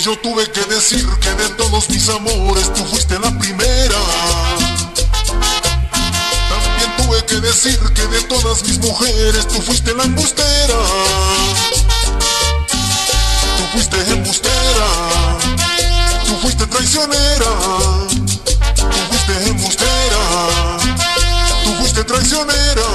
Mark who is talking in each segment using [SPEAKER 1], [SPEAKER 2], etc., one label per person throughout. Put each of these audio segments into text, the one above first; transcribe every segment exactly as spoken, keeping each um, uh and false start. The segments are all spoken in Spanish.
[SPEAKER 1] yo tuve que decir que de todos mis amores tú fuiste la primera. También tuve que decir que de todas mis mujeres tú fuiste la embustera. Tú fuiste embustera, tú fuiste traicionera. Tú fuiste embustera, tú fuiste traicionera.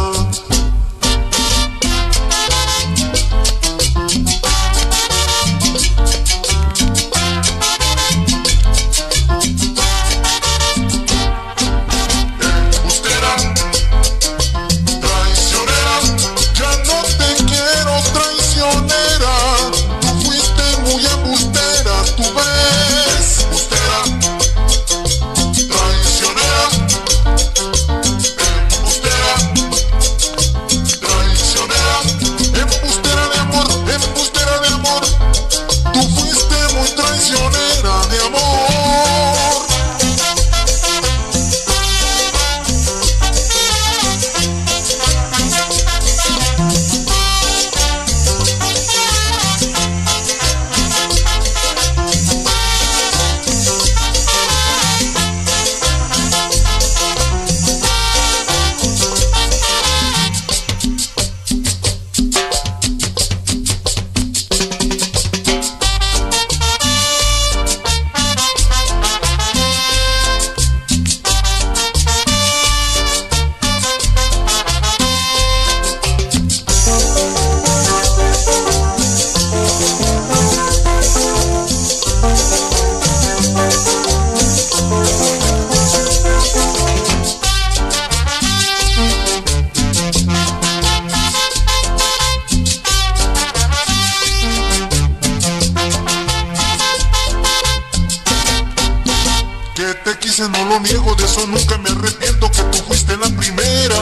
[SPEAKER 1] Que te quise, no lo niego, de eso nunca me arrepiento, que tú fuiste la primera.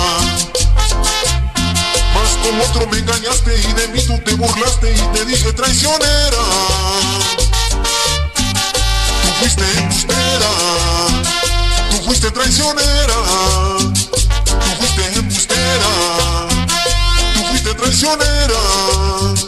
[SPEAKER 1] Mas con otro me engañaste y de mí tú te burlaste y te dije traicionera. Tú fuiste embustera, tú fuiste traicionera. Tú fuiste embustera, tú fuiste traicionera.